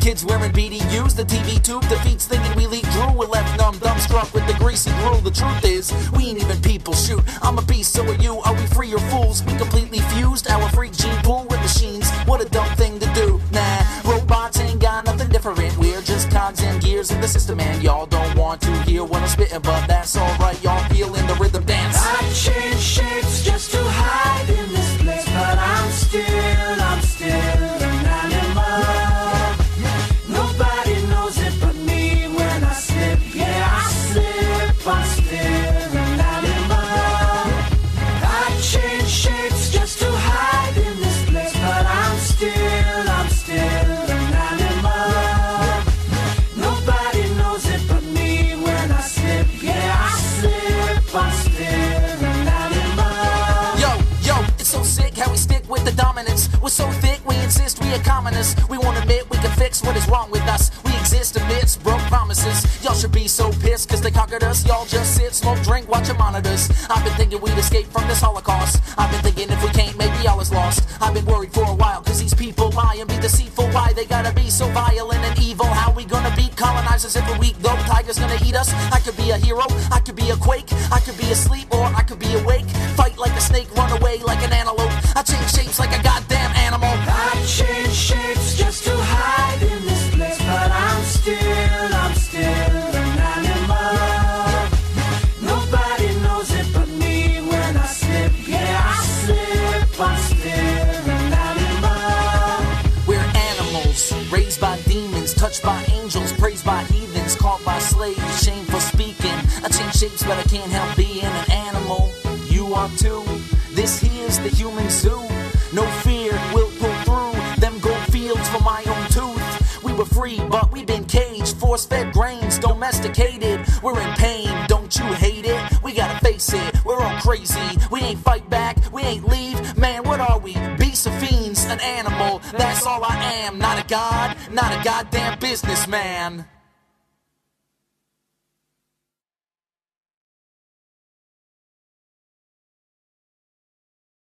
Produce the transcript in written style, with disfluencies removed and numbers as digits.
Kids wearing BDUs, the TV tube defeats thinking we leak drool. We're left numb, dumbstruck with the greasy gruel. The truth is, we ain't even people. Shoot, I'm a beast, so are you. Are we free or fools? We completely fused our freak gene pool with machines. What a dumb thing to do. Nah, robots ain't got nothing different. We're just cogs and gears in the system, and y'all don't want to hear what I'm spitting, but that's alright. Y'all feeling the rhythm dance. I change shapes just to hide in this place, but I'm still an animal. Nobody knows it but me when I slip. Yeah, I slip, I'm still an animal. I change shapes just to hide in this place, but I'm still an animal. Nobody knows it but me when I slip. Yeah, I slip, I'm still an animal. Yo, it's so sick how we stick with the dominance. We're so thick, we insist we are communists. We won't admit we can fix what is wrong with us. We exist amidst broke promises. Y'all should be so pissed cause they conquered us. Y'all just sit, smoke, drink, watch your monitors. I've been thinking we'd escape from this Holocaust. I've been thinking if we can't, maybe all is lost. I've been worried for a while cause these people lie and be deceitful. Why they gotta be so violent and evil? How we gonna beat colonizers if a week though? Tigers gonna eat us? I could be a hero, I could be a quake, I could be asleep or I could be awake. Fight like a snake, run away like an antelope. I change shapes like a goddamn animal. I change shapes just to hide in this place, but I'm still an animal. Nobody knows it but me when I slip. Yeah, I slip, I'm still an animal. We're animals, raised by demons, touched by angels, praised by heathens, caught by slaves, shamed for speaking. I change shapes but I can't help being an animal. You are too. This here's the human zoo. No fear, we'll pull through them gold fields for my own tooth. We were free, but we've been caged, force-fed grains, domesticated. We're in pain, don't you hate it? We gotta face it, we're all crazy. We ain't fight back, we ain't leave. Man, what are we? Beasts or fiends, an animal. That's all I am, not a god, not a goddamn businessman.